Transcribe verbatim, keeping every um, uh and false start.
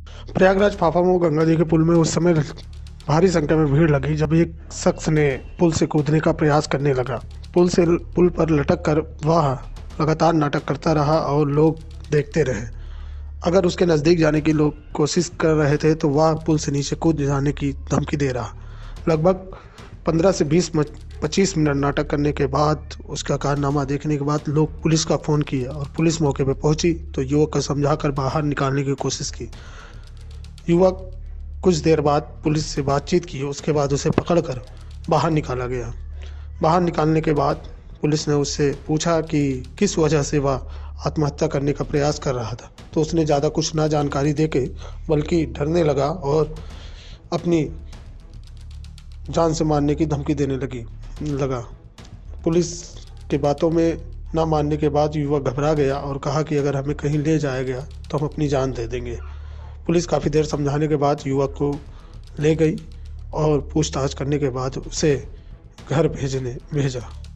प्रयागराज फाफामऊ गंगा जी के पुल में उस समय भारी संख्या में भीड़ लगी जब एक शख्स ने पुल से कूदने का प्रयास करने लगा। पुल से पुल पर लटक कर वह लगातार नाटक करता रहा और लोग देखते रहे। अगर उसके नज़दीक जाने की लोग कोशिश कर रहे थे तो वह पुल से नीचे कूद जाने की धमकी दे रहा। लगभग पंद्रह से बीस पच्चीस मिनट नाटक करने के बाद उसका कारनामा देखने के बाद लोग पुलिस का फ़ोन किया और पुलिस मौके पर पहुंची तो युवक को समझाकर बाहर निकालने की कोशिश की। युवक कुछ देर बाद पुलिस से बातचीत की, उसके बाद उसे पकड़कर बाहर निकाला गया। बाहर निकालने के बाद पुलिस ने उससे पूछा कि किस वजह से वह आत्महत्या करने का प्रयास कर रहा था, तो उसने ज़्यादा कुछ ना जानकारी देके बल्कि डरने लगा और अपनी जान से मारने की धमकी देने लगी लगा। पुलिस के बातों में ना मानने के बाद युवक घबरा गया और कहा कि अगर हमें कहीं ले जाया गया तो हम अपनी जान दे देंगे। पुलिस काफ़ी देर समझाने के बाद युवक को ले गई और पूछताछ करने के बाद उसे घर भेजने भेजा।